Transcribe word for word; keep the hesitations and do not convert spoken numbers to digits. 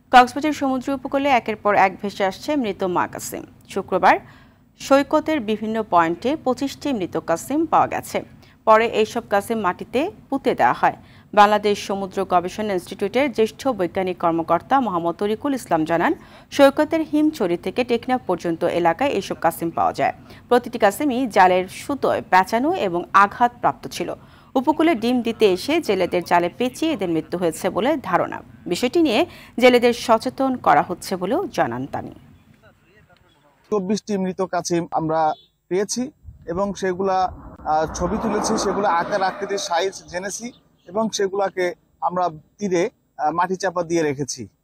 কক্সবাজার সমুদ্র উপকূলে একের পর এক ভেসে আসছে মৃত মা কাসিম। শুক্রবার সৈকতের বিভিন্ন পয়েন্টে পঁচিশটি মৃত কাসিম পাওয়া গেছে। পরে এইসব কাসিম মাটিতে পুঁতে দেওয়া হয়। বাংলাদেশ সমুদ্র গবেষণা ইনস্টিটিউটের জ্যেষ্ঠ বৈজ্ঞানিক কর্মকর্তা মোহাম্মদ তরিকুল ইসলাম জানান, সৈকতের হিমছড়ি থেকে টেকনাফ পর্যন্ত এলাকায় এইসব কাসিম পাওয়া যায়। প্রতিটি কাসিমই জালের সুতোয় পেঁচানো এবং আঘাতপ্রাপ্ত ছিল। উপকূলে ডিম দিতে এসে জেলেদের জালে পেঁচিয়ে এদের মৃত্যু হয়েছে বলে ধারণা। বিষয়টি নিয়ে জেলেদের সচেতন করা হচ্ছে বলেও জানান তিনি। চব্বিশটি মৃত কাছিম আমরা পেয়েছি এবং সেগুলা ছবি তুলেছি, সেগুলো আকার আকৃতির সাইজ জেনেছি এবং সেগুলাকে আমরা তীরে মাটি চাপা দিয়ে রেখেছি।